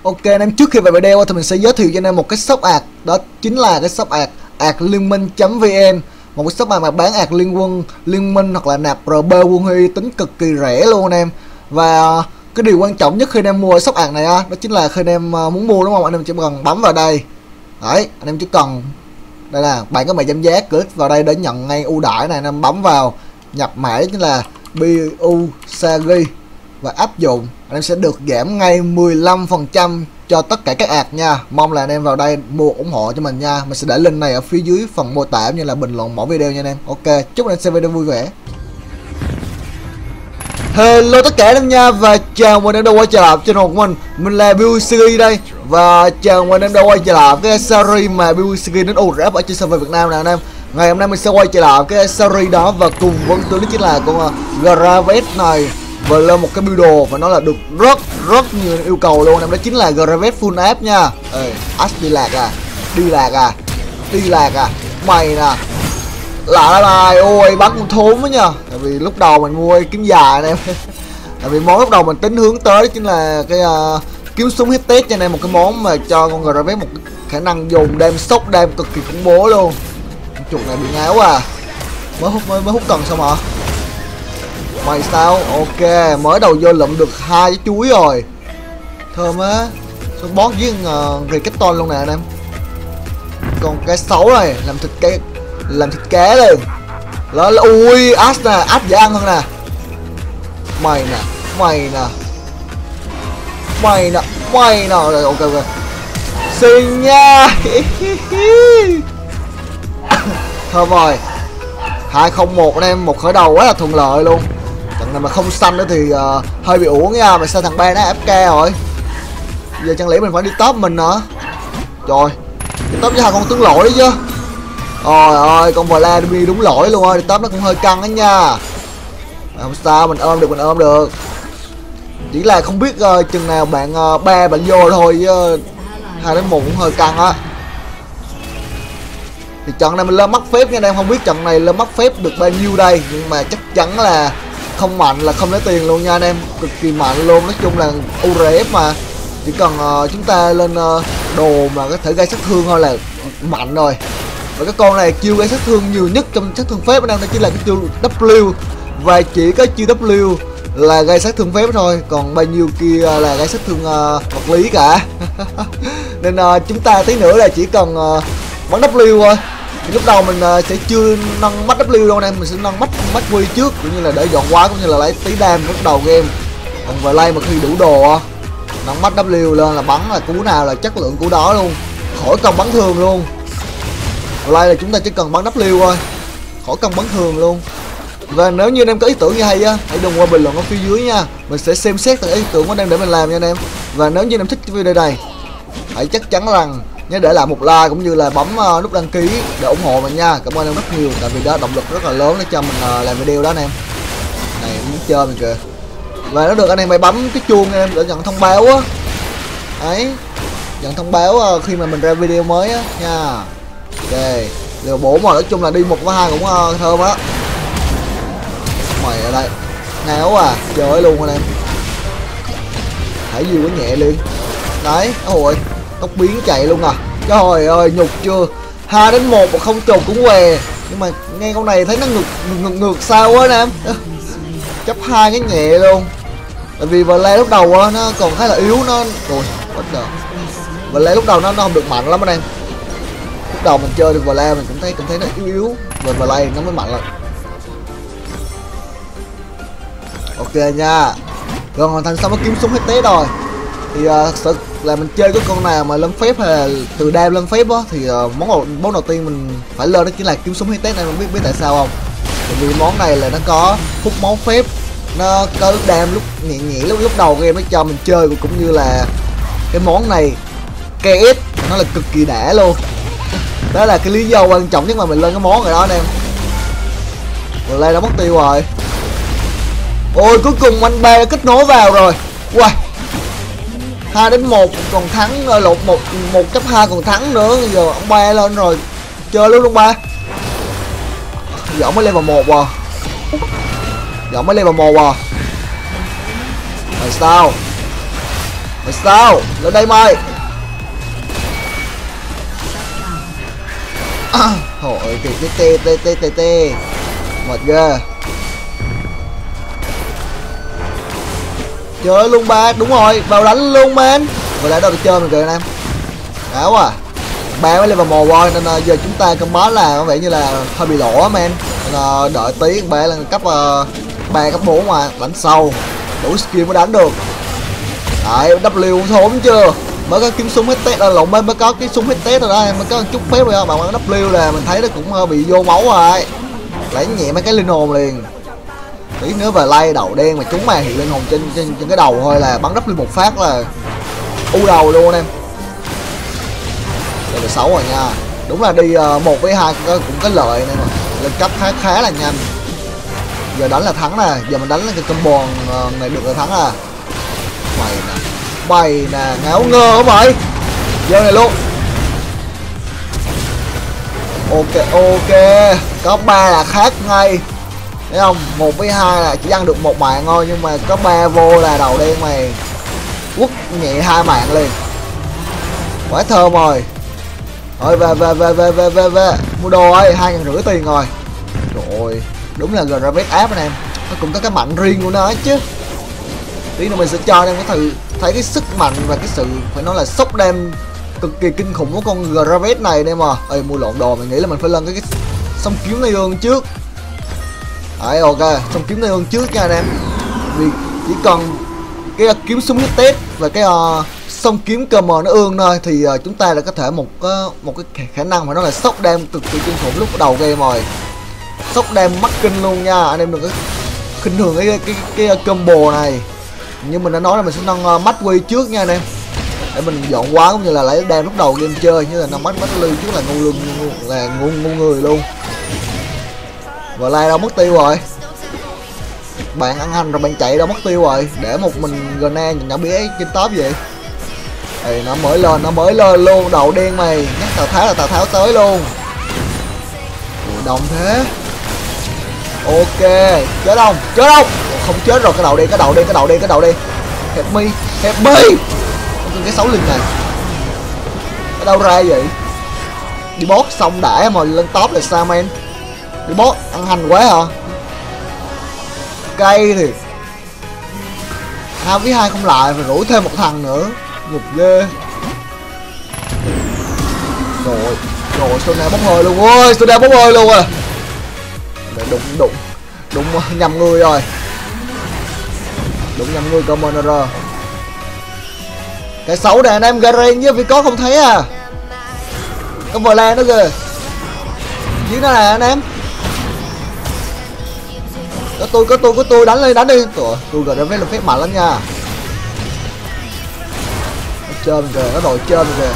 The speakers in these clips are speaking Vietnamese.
Ok anh em, trước khi vào video thì mình sẽ giới thiệu cho anh em một cái shop ạc. Đó chính là cái shop ạc Liên Minh.vn. Một cái shop mà bán ạc liên quân, liên minh hoặc là nạp RB quân huy tính cực kỳ rẻ luôn anh em. Và cái điều quan trọng nhất khi anh em mua shop ạc này đó chính là khi anh em muốn mua, đúng không? Anh em chỉ cần bấm vào đây. Đấy, anh em chỉ cần đây là bạn có mã giảm giá, click vào đây để nhận ngay ưu đãi này. Anh em bấm vào nhập mã chính là BU Sagi và áp dụng, anh em sẽ được giảm ngay 15% cho tất cả các ạc nha. Mong là anh em vào đây mua ủng hộ cho mình nha. Mình sẽ để link này ở phía dưới phần mô tả như là bình luận mỗi video nha anh em. Ok, chúc anh em xem video vui vẻ. Hello tất cả anh em nha, và chào mừng anh em đã quay trở lại channel của mình là BUSG đây. Và chào mừng anh em đã quay trở lại cái series mà BUSG đến URF ở trên server Việt Nam nè anh em. Ngày hôm nay mình sẽ quay trở lại cái series đó và cùng với tôi đó chính là con Graves này và lên một cái build đồ và nó là được rất nhiều yêu cầu luôn em, đó chính là Graves full áp nha. Ê, Ash đi lạc à, mày nè, lạ bài, ôi bắn con thốn với nha. Tại vì lúc đầu mình mua kiếm dài anh em tại vì món lúc đầu mình tính hướng tới chính là cái kiếm súng hit test cho anh em, một cái món mà cho con Graves một khả năng dùng đam sốc, đam cực kỳ khủng bố luôn. Con chuột này bị ngáo à, mới hút cần xong hả mày? Sao ok, mới đầu vô lụm được 2 cái chuối rồi, thơm á. Xong boss với Ricketon luôn nè anh em. Còn cái xấu này làm thịt cá luôn. Đó là ui Ash nè, Ash dễ ăn hơn nè. Mày nè rồi, ok xin nha thơm rồi. 201 anh em, một khởi đầu quá là thuận lợi luôn. Trận này mà không xanh nữa thì hơi bị uổng nha. Mà sao thằng ba nó AFK rồi, giờ chẳng lẽ mình phải đi top mình hả? Trời, đi top với 2 con tướng lỗi đấy chứ. Ôi ơi, con Vladimir đúng lỗi luôn ơi, đi top nó cũng hơi căng đó nha. Mà không sao, mình ôm được. Chỉ là không biết chừng nào bạn ba bạn vô thôi chứ 2 đến 1 cũng hơi căng á. Thì trận này mình lên mắc phép nha anh em, không biết trận này lên mắc phép được bao nhiêu đây, nhưng mà chắc chắn là không mạnh là không lấy tiền luôn nha anh em, cực kỳ mạnh luôn. Nói chung là URF mà chỉ cần chúng ta lên đồ mà có thể gây sát thương thôi là mạnh rồi. Và cái con này chiêu gây sát thương nhiều nhất trong sát thương phép anh em, đó chính là cái chiêu W, và chỉ có chiêu W là gây sát thương phép thôi, còn bao nhiêu kia là gây sát thương vật lý cả nên chúng ta tí nữa là chỉ cần bắn W thôi. Thì lúc đầu mình sẽ chưa nâng mắt W đâu anh em, mình sẽ nâng mắt quy trước, cũng như là để dọn quá, cũng như là lấy tí đam lúc đầu game. Còn về lay mà khi đủ đồ nâng mắt W lên là bắn là cú nào là chất lượng cú đó luôn, khỏi cần bắn thường luôn. Về lay là chúng ta chỉ cần bắn W thôi, khỏi cần bắn thường luôn. Và nếu như anh em có ý tưởng như hay á, hãy đừng qua bình luận ở phía dưới nha, mình sẽ xem xét từng ý tưởng của anh em để mình làm nha anh em. Và nếu như anh em thích cái video này, hãy chắc chắn rằng nhớ để lại một like cũng như là bấm nút đăng ký để ủng hộ mình nha. Cảm ơn em rất nhiều, tại vì đó động lực rất là lớn để cho mình làm video đó anh em. Này muốn chơi mình kìa. Và nếu được anh em hãy bấm cái chuông anh em để nhận thông báo á. Đấy, nhận thông báo khi mà mình ra video mới á nha. Ok, liều 4 mà nói chung là đi 1 và 2 cũng thơm á. Mày ở đây ngáo à, chơi luôn anh em. Hãy gì quá nhẹ liền. Đấy, ôi tóc biến chạy luôn à. Trời ơi nhục chưa. 2 đến 1 mà không trùng cũng què. Nhưng mà nghe con này thấy nó ngược sao quá anh em. Chấp 2 cái nhẹ luôn. Tại vì Vla lúc đầu nó còn khá là yếu, nó rồi bất ngờ. Vla lúc đầu nó không được mạnh lắm anh em. Lúc đầu mình chơi được Vla mình cũng thấy nó yếu, và Vla nó mới mạnh lên. Ok nha. Rồi hoàn thành xong nó kiếm súng hết té rồi. Thì sự là mình chơi cái con nào mà lên phép hay là từ đam lên phép á, thì món đầu tiên mình phải lên đó chính là kiếm súng hết test này. Mình biết tại sao không? Tại vì món này là nó có hút máu phép, nó có đam lúc nhẹ lúc đầu game nó cho mình chơi, cũng như là cái món này KS nó là cực kỳ đã luôn. Đó là cái lý do quan trọng nhất mà mình lên cái món rồi đó anh em. Rồi đây đã mất tiêu rồi. Ôi cuối cùng anh ba kết nối vào rồi. Wow, 2 đến 1 còn thắng, lột 1-2 còn thắng nữa. Bây giờ ông ba lên rồi, chơi luôn ông ba. Giờ mới lên vào 1 à. Rồi sao Mày sao lên đây mày. Hồi cái tê mệt ghê. Chơi luôn ba, đúng rồi, vào đánh luôn man. Vừa nãy đâu được chơi mình kìa anh em. Áo à. Ba mới lên vào mồ voi nên giờ chúng ta combo là có vẻ như là hơi bị lỗ man. Nên đợi tí ba lên cấp 3 cấp 4 mà đánh sâu. Đủ skill mới đánh được. Đấy, W thốn chưa? Mới có kiếm súng hết test là lộn, mới có cái súng hết test rồi đó, mới có một chút phép rồi bạn bắn W là mình thấy nó cũng bị vô máu rồi. Lấy nhẹ mấy cái linh hồn liền. Tí nữa về lay đầu đen mà chúng mà hiện linh hồn trên cái đầu thôi là bắn W một phát là u đầu luôn anh em. Đây là 6 rồi nha. Đúng là đi 1 với 2 cũng có lợi này mà. Lên cấp khá là nhanh. Giờ đánh là thắng nè, giờ mình đánh là cái combo này được là thắng à. Mày nè, ngáo ngơ hả mày? Giờ này luôn. Ok, có 3 là khác ngay. Thấy không? 1 với 2 là chỉ ăn được 1 mạng thôi, nhưng mà có 3 vô là đầu đen mày. Quất nhẹ 2 mạng liền. Quá thơm rồi. Thôi về mua đồ ơi, 2.500 tiền rồi. Trời ơi, đúng là Gravet app anh em. Nó cũng có cái mạnh riêng của nó chứ. Tí nữa mình sẽ cho anh em có thử thấy cái sức mạnh và cái sự phải nói là sốc đam cực kỳ kinh khủng của con Gravet này anh em à. Ê, mua lộn đồ, mình nghĩ là mình phải lên cái song kiếm này ương trước. Đấy, ok, song kiếm này ương trước nha anh em. Vì chỉ cần cái kiếm súng hit test và cái song kiếm cơ mờ nó ương thôi thì chúng ta đã có thể một cái khả năng mà nó là sốc đam cực kỳ kinh khủng lúc đầu game rồi. Sốc đam mắc kinh luôn nha anh em, đừng có khinh thường cái combo này. Nhưng mình đã nói là mình sẽ nâng mắt quy trước nha anh em, để mình dọn quá cũng như là lấy đam lúc đầu game chơi, như là nâng mắt ly trước là ngu lưng, là ngu người luôn. Và lai đâu mất tiêu rồi, bạn ăn hành rồi bạn chạy đâu mất tiêu rồi, để một mình Gna nhỏ bé trên top vậy. Thì nó mới lên luôn, đầu đen mày, nhắc Tào Tháo là Tào Tháo tới luôn. Ủa, đồng thế. Ok, chết không? Không chết rồi, cái đầu đi. Help me. Cái xấu lưng này. Ở đâu ra vậy? Đi boss xong đã mà lên top là sao men? Đi boss ăn hành quá hả? Cay thì 2 với 2 không lại, phải rủ thêm một thằng nữa. Ngục ghê. Rồi Sona bốc hơi luôn. Ôi, Sona bốc hơi luôn à. Đụng nhầm người rồi. Đụng nhầm người Commander. Cái xấu này anh em, Garen với vì có không thấy à. Có vờ lan nữa kìa. Dưới nó nè anh em. Có tôi đánh đi. Tôi Garen với là phép mạnh lắm nha. Nó trơn kìa, nó đòi trơn kìa.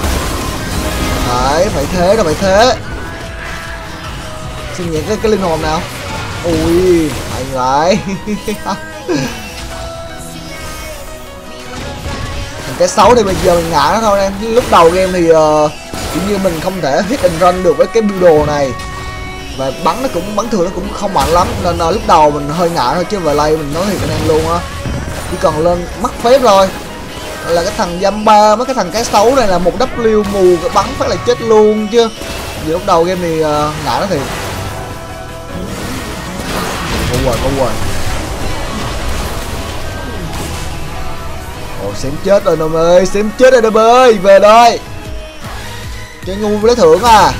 Đấy, phải thế. Xin nhẹ cái linh hồn nào. Ui, anh lại. Cái xấu thì bây giờ mình ngã nó thôi em. Lúc đầu game thì kiểu như mình không thể hit and run được với cái build đồ này, và bắn thường nó cũng không mạnh lắm, nên lúc đầu mình hơi ngại thôi, chứ về lay mình nói thiệt anh em luôn á, chỉ cần lên mắc phép thôi là cái thằng Zamba, mấy cái thằng cái xấu này là một W mù cái bắn phát là chết luôn chứ. Vì lúc đầu game thì ngại nó thiệt. Ngu rồi. Ồ, xém chết rồi Nôm ơi, về đây. Chơi ngu với lấy thưởng à.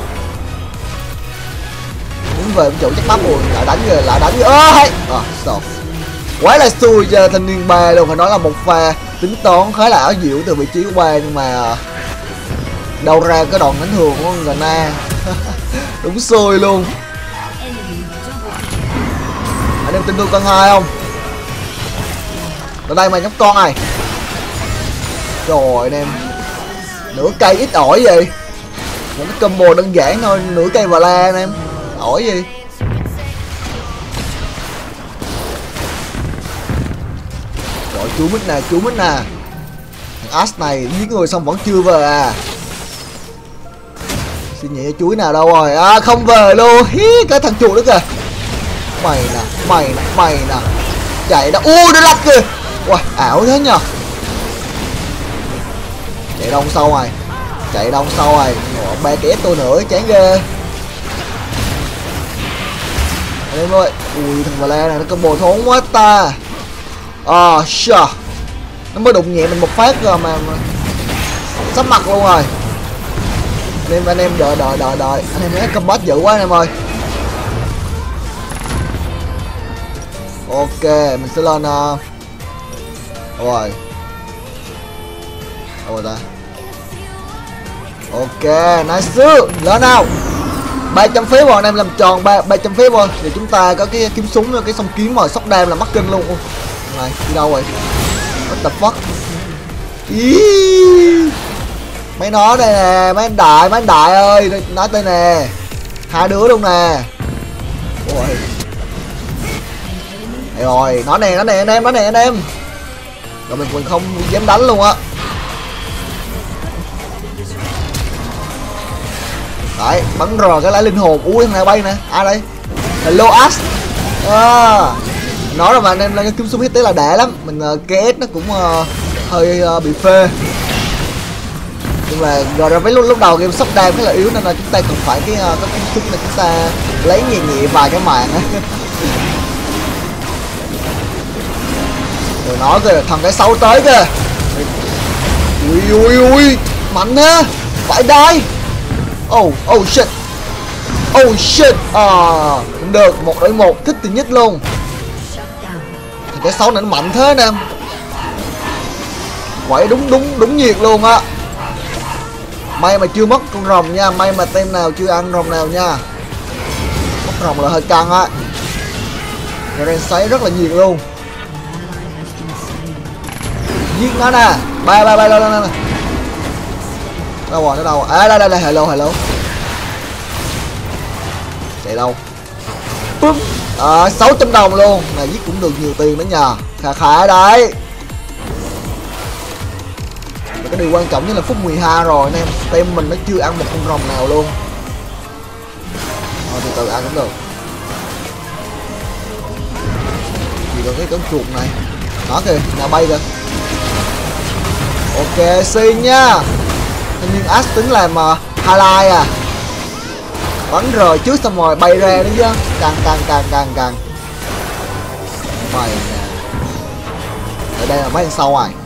Muốn về chỗ chắc bắp rồi, lại đánh rồi. Ơi. Stop. Quá là xui cho thanh niên ba luôn, phải nói là một pha tính toán khá là ảo diệu từ vị trí của ba, nhưng mà đâu ra cái đòn đánh thường của Gna. Đúng xui luôn. Anh em tin tôi con 2 không? Ở đây mà nhóc con này. Trời anh em, nửa cây ít ỏi vậy. Một cái combo đơn giản thôi, nửa cây và la anh em, ỏi gì. Rồi chú mít nè. Thằng Ash này giết người xong vẫn chưa về à. Xin nhẹ chuối nào đâu rồi. À, không về luôn. Hí, cái thằng chuột đó kìa. Mày nè. Chạy đó. Nó lách kìa. Wow, ảo thế nhờ. Chạy đông sâu rồi. Chạy đông sâu rồi. Ba cái ép tôi nữa chán ghê. Anh em ơi. Ui thằng Bà La này nó combo thốn quá ta. Sure. Nó mới đụng nhẹ mình một phát rồi mà sắp mặt luôn rồi. Anh em đợi. Anh em thấy combat dữ quá anh em ơi. Ok, mình sẽ lên rồi. Đâu rồi ta? Ok, nice. Lên nào. 300 phép rồi anh em, làm tròn 300 phép rồi. Thì chúng ta có cái kiếm súng, cái song kiếm mà sóc đam là mắc kinh luôn. Này, đi đâu rồi? What the fuck? Mấy nó đây nè, mấy anh đại ơi, nói đây nè. Hai đứa luôn nè. Ôi. Rồi, nó nè anh em. Rồi mình không dám đánh luôn á. Đấy, bắn rờ cái lá linh hồn. Ui thằng này bay nè. Ai đây? Hello Ash. Nói rồi mà anh em lên cái kiếm súng hit tế là đã lắm. Mình KS nó cũng hơi bị phê. Nhưng mà rồi ra với lúc đầu game sốc đam khá là yếu nên là chúng ta cần phải có kiếm súng này chúng ta lấy nhẹ vài cái màn á. Rồi nói kìa, thằng cái 6 tới kìa. Ui mạnh thế. Phải đai. Oh shit. Cũng được, 1 đối 1 thích thì nhất luôn. Thằng cái 6 này nó mạnh thế nè. Quậy đúng nhiệt luôn á. May mà chưa mất con rồng nha, may mà team nào chưa ăn rồng nào nha. Mất rồng là hơi căng á. Garen xoáy rất là nhiệt luôn. Giết nó nè. Bay lên. Đâu rồi, nó đâu rồi? À đây, hello. Chạy đâu? 600 đồng luôn. Này giết cũng được nhiều tiền nữa nhờ. Khá đấy. Cái điều quan trọng nhất là phút 12 rồi anh em. Team mình nó chưa ăn một con rồng nào luôn. Từ từ ăn cũng được. Chỉ còn cái con chuột này. Đó kìa, nào bay kìa. Ok, xin nha. Tự nhiên Ash tính làm highlight à. Bắn rời trước xong rồi bay ra nữa chứ. Càng. Mày nè. Ở đây là mấy thằng sau rồi.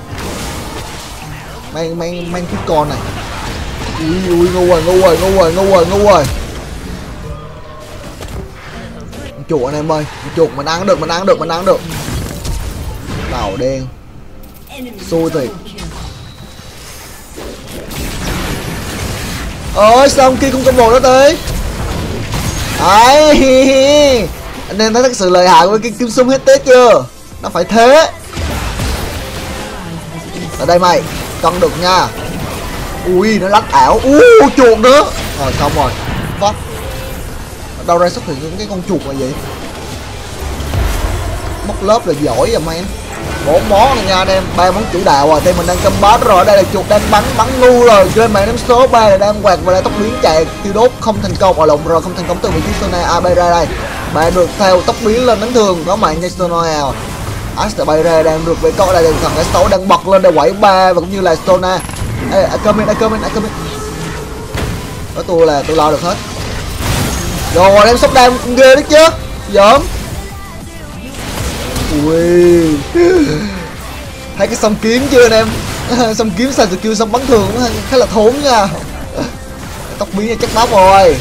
Mấy cái con này. Ui ngu rồi. Chuột anh em ơi, chuột mình ăn được. Màu đen. Xui thiệt. Ôi sao kia không combo đó tới. Đấy. Anh em thấy thật sự lợi hại của cái kiếm súng hết tết chưa? Nó phải thế. Ở đây mày, cân được nha. Ui nó lắc ảo. Chuột nữa. Rồi xong rồi. Fuck. Đâu ra xuất hiện những cái con chuột là vậy? Móc lớp là giỏi rồi man. 4 món này nha anh em, 3 món chủ đạo rồi. Thì mình đang combat rồi, đây là chuột đang bắn ngu rồi. Trên màn đếm số 3 là đang quạt và đang tốc biến chạy tiêu đốt không thành công. Lộn rồi, không thành công từ vị trí Sona AB ra đây. Bạn được theo tốc biến lên đánh thường có mạng nha Sona nào. Ash bay ra đang được với câu đây, thằng cái 6 đang bật lên để quẩy 3 và cũng như là Sona. Ê, comment. Có tôi là tôi lo được hết. Rồi em sốc đam cũng ghê đấy chứ. Giỡn. Ui. Thấy cái song kiếm chưa anh em? Song kiếm xài skill xong bắn thường cũng khá là thốn nha. Tốc biến chắc bóc rồi.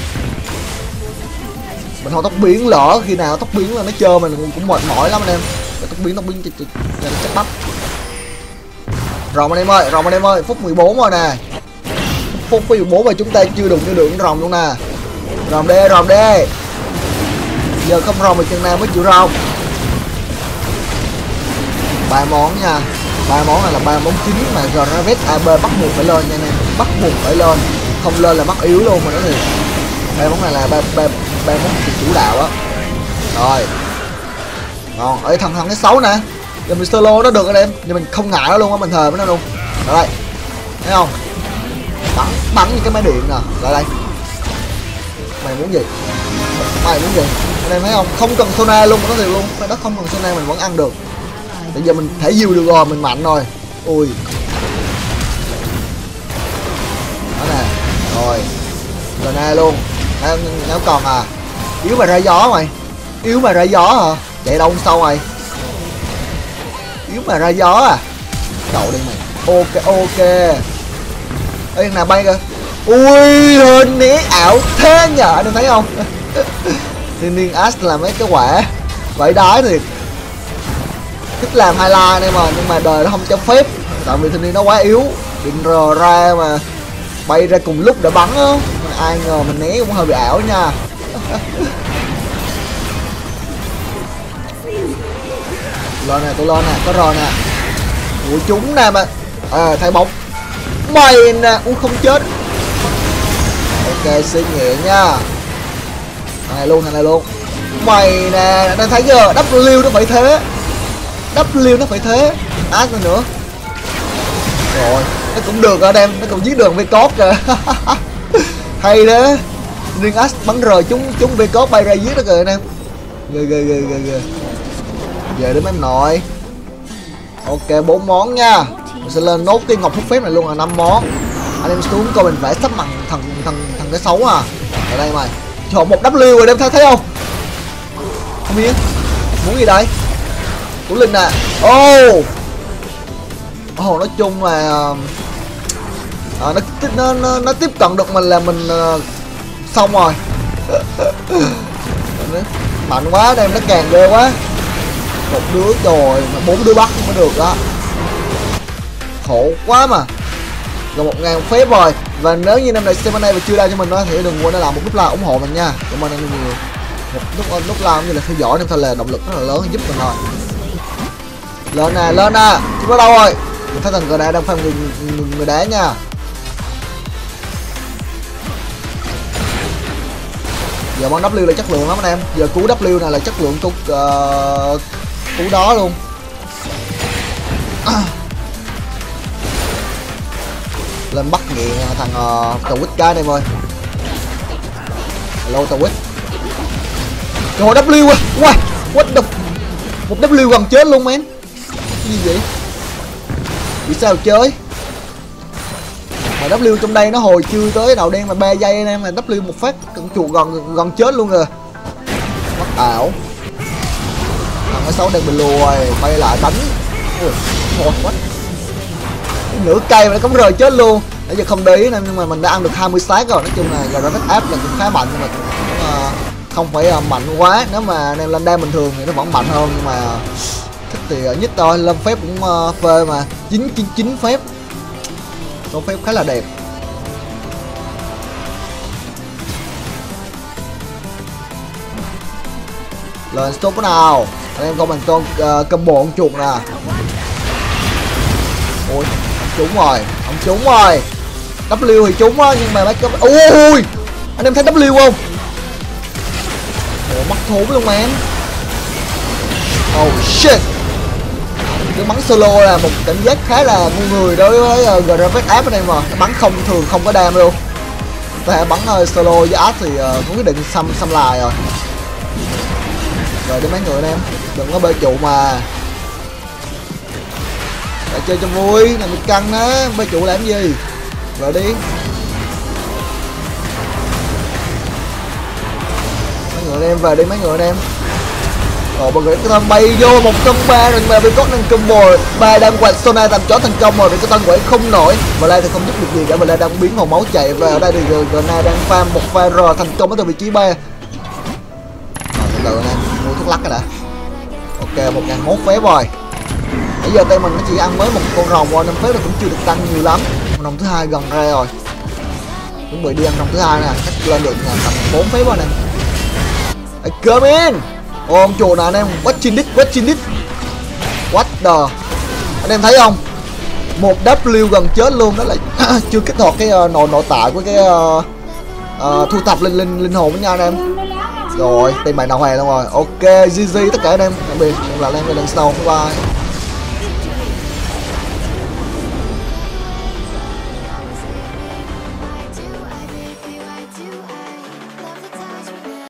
Mình không tốc biến lỡ khi nào tốc biến là nó chơi mình cũng mệt mỏi lắm anh em. Tốc biến chắc bắp. Rồng anh em ơi, phút 14 rồi nè. Phút 14 mà chúng ta chưa đụng cho được rồng luôn nè. Rồng đê. Giờ không rồng thì chừng nào mới chịu rồng. 3 món nha. 3 món này là 3 món chính mà Gravet AB bắt buộc phải lên nha anh em. Bắt buộc phải lên. Không lên là mắc yếu luôn mà nói thiệt. 3 món này là 3 món chủ đạo á. Rồi. Ngon. Ê thằng cái 6 nè. Giờ mình solo nó được anh em. Giờ mình không ngại nó luôn á, mình thờ với nó luôn. Rồi đây. Thấy không? Bắn như cái máy điện nè. Lại đây. Mày muốn gì? Anh em thấy không? Không cần Sona luôn, nó thiệt luôn. Cái đó không cần Sona mình vẫn ăn được. Bây giờ mình thể diều được rồi, mình mạnh rồi. Ui. Rồi nè luôn. Nó còn à. Yếu mà ra gió mày. Yếu mà ra gió hả? Chạy đâu sau mày. Yếu mà ra gió à. Đậu đi mày. Ok ok. Ê thằng nào bay kìa. Ui hình né ảo thế nhờ, anh em thấy không? Thiên niên Ash làm mấy cái quả vẫy đái thiệt. Thích làm highlight này mà, nhưng mà đời nó không cho phép. Tại vì thiên niên nó quá yếu. Định rờ ra mà bay ra cùng lúc để bắn á. Ai ngờ mình né cũng hơi bị ảo nha. Lên nè, tôi lên nè, có rồi nè. Của chúng nè mà. Thay bóng. Mày nè, không chết. Ok, xinh nhẹ nha. Thằng này luôn. Mày nè, đang thấy chưa? W nó phải thế. W nó phải thế. Ác nữa. Rồi, nó cũng được rồi em, nó cũng giết được V-code kìa. Hay đấy. Riêng Ash bắn rời chúng V-code bay ra giết nó kìa anh em. Ghê. Về đến em nội. Ok, 4 món nha. Mình sẽ lên nốt cái ngọc phúc phép này luôn là 5 món. Anh em xuống coi mình phải sắp bằng thằng cái xấu à. Ở đây mày. Trời, một W rồi em thấy không? Không biết. Muốn gì đây? Của Linh nè. Nói chung là nó tiếp cận được mình là mình xong rồi. Mạnh quá em, nó càng ghê quá. Một đứa rồi mà 4 đứa bắt mới được đó. Khổ quá mà. Gần 1000 phép rồi. Và nếu như năm này xem bên đây và chưa like cho mình đó thì đừng quên để làm một nút like ủng hộ mình nha. Cảm ơn anh nhiều. Một nút like cũng như là theo dõi em thôi là động lực rất là lớn giúp mình thôi. Lên nè. Chúng có đâu rồi? Mình thấy thằng cờ đá đang phải người đá nha. Giờ món W là chất lượng lắm anh em. Giờ cú W này là chất lượng cú đó luôn. Lên bắt nghiện thằng Twitch cái này ơi. Hello Twitch. Trời W à. Wow, what the. Một W gần chết luôn men. Cái gì vậy? Vì sao chơi? Mà W trong đây nó hồi chưa tới đầu đen mà 3 giây anh em, mà W một phát chuột gần chết luôn rồi. Mất ảo. Thằng cái xấu đang bị lùi, bay lại đánh. Ui, thôi quá. Nửa cây mà nó cắm rời chết luôn. Nãy giờ không để ý nên nhưng mà mình đã ăn được 20 stack rồi. Nói chung là Garage App là cũng khá mạnh, nhưng mà cũng không phải mạnh quá. Nếu mà anh em lên đam bình thường thì nó vẫn mạnh hơn, nhưng mà thích thì nhất thôi. Lâm phép cũng phê mà 9 phép. Con phép khá là đẹp. Lên stop cái nào. Anh em coi bằng con combo con chuột nè. Ui, trúng rồi, không trúng rồi. W thì trúng á, nhưng mà mấy cái ui, anh em thấy W không? Ủa, mất thốn luôn mà em. Oh shit. Cái bắn solo là một cảm giác khá là ngu người đối với Garage App ở đây mà. Nó bắn không thường không có đam luôn. Có thể bắn solo với Ash thì cũng quyết định xăm lại rồi. Rồi đến mấy người anh em, đừng có bê trụ mà. Để chơi cho vui, là mình căng á, bê trụ làm gì? Rồi đi. Mấy người anh em về đi mấy người anh em. Rồi mọi người cái thân bay vô 1/3 rồi mà bị có năng combo 3 đang quạt Sona tạm chó thành công rồi, cái tân quẩy không nổi. Và đây thì không giúp được gì cả, và đây đang biến hồn máu chạy. Và ở đây thì Gna đang farm một pha R thành công ở từ vị trí 3. Rồi từ từ nè, mua thuốc lắc rồi đã. Ok, 1001 phép rồi. Bây giờ tay mình nó chỉ ăn mới một con rồng qua 5 phép, nó cũng chưa được tăng nhiều lắm. Con rồng thứ hai gần ra rồi. Chuẩn bị đi ăn rồng thứ hai nè, chắc lên được tầm 4 phép rồi nè. Come in. Ôm chuột nè anh em, watching this. What the. Anh em thấy không? Một W gần chết luôn, đó là chưa kích hoạt cái nội tại của cái thu thập linh hồn với nhau anh em. Rồi, team bài nào hề luôn rồi. Ok, GG tất cả anh em. Tạm biệt, hẹn gặp lại em lần sau. Bye bye.